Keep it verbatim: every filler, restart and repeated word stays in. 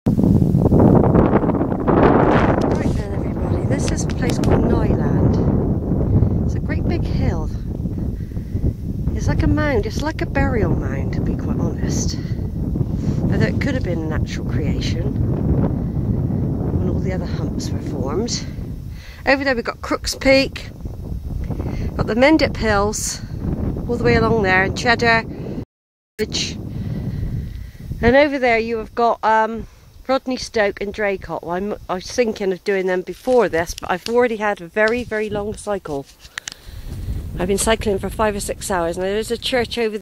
Right then everybody, this is a place called Nyland. It's a great big hill. It's like a mound, it's like a burial mound to be quite honest. Although it could have been a natural creation when all the other humps were formed. Over there we've got Crook's Peak, got the Mendip Hills all the way along there, and Cheddar Gorge. And over there you have got um, Rodney Stoke and Draycott. Well, I'm, I was thinking of doing them before this, but I've already had a very, very long cycle. I've been cycling for five or six hours, and there is a church over